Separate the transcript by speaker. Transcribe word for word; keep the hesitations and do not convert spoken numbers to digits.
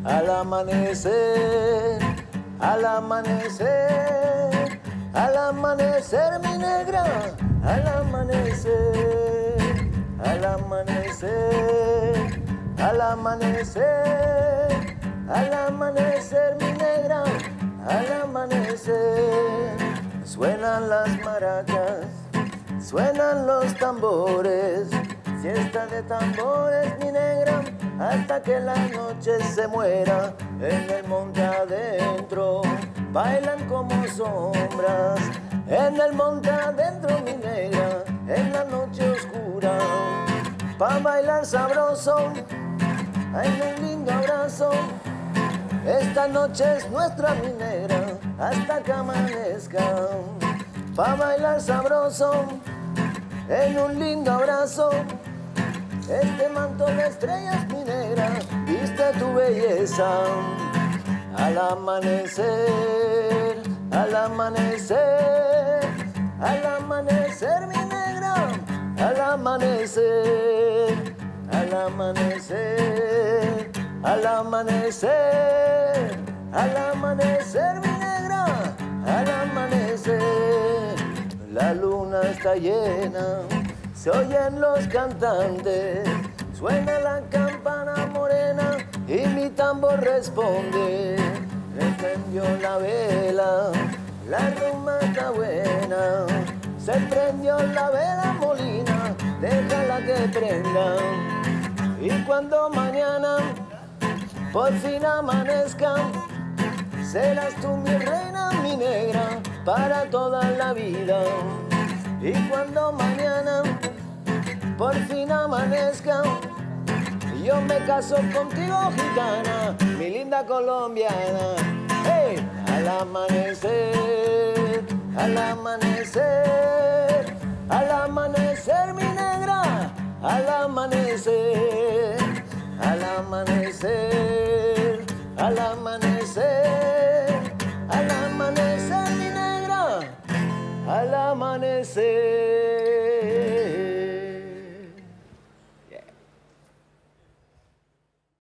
Speaker 1: al amanecer, al amanecer, al amanecer, mi negra, al amanecer, al amanecer, al amanecer, al amanecer, mi negra, al amanecer. Suenan las maracas, suenan los tambores, fiesta de tambores, mi negra, hasta que la noche se muera. En el monte adentro bailan como sombras, en el monte adentro, mi negra, en la noche oscura, pa' bailar sabroso, en un lindo abrazo. Esta noche es nuestra, mi negra, hasta que amanezca, pa' bailar sabroso, en un lindo abrazo. Este manto de estrellas, mi negra, viste tu belleza. Al amanecer, al amanecer, al amanecer, mi negra, al amanecer, al amanecer, al amanecer, al amanecer, mi negra, al amanecer. La luna está llena, se oyen los cantantes, suena la campana morena y mi tambor responde. Se prendió la vela, la rumba está buena, se prendió la vela molina, déjala que prenda. Y cuando mañana por fin amanezca, serás tú mi reina, mi negra, para toda la vida. Y cuando mañana por fin amanezca, yo me caso contigo, gitana, mi linda colombiana. ¡Hey! Al amanecer, al amanecer, al amanecer, mi negra, al amanecer, al amanecer, al amanecer, al amanecer, mi negra, al amanecer.